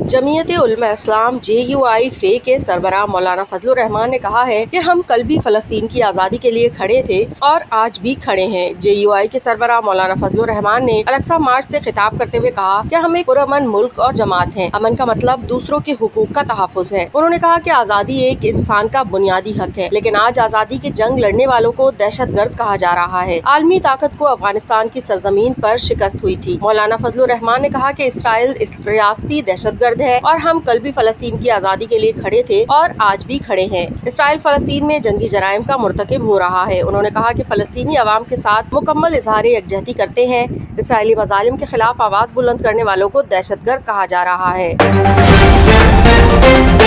जमीयत उलमा इस्लाम JUI फे के सरबराह मौलाना फजलुर रहमान ने कहा है कि हम कल भी फलस्तीन की आज़ादी के लिए खड़े थे और आज भी खड़े हैं। JUI के सरबराह मौलाना फजलुर रहमान ने अल-अक्सा मार्च से खिताब करते हुए कहा कि हम एक पुरअमन मुल्क और जमात हैं। अमन का मतलब दूसरों के हुकूक का तहफ़्फ़ुज़ है। उन्होंने कहा कि आज़ादी एक इंसान का बुनियादी हक है, लेकिन आज आज़ादी की जंग लड़ने वालों को दहशत गर्द कहा जा रहा है। आलमी ताकत को अफगानिस्तान की सरजमीन पर शिकस्त हुई थी। मौलाना फजलुर रहमान ने कहा कि इसराइल रियासती दहशतगर्द है और हम कल भी फलस्तीन की आज़ादी के लिए खड़े थे और आज भी खड़े हैं। इसराइल फलस्तीन में जंगी जराइम का मुर्तकिब हो रहा है। उन्होंने कहा कि फलस्तीनी अवाम के साथ मुकम्मल इज़हार यकजहती करते हैं। इसराइली मज़ालिम के खिलाफ आवाज़ बुलंद करने वालों को दहशतगर्द कहा जा रहा है।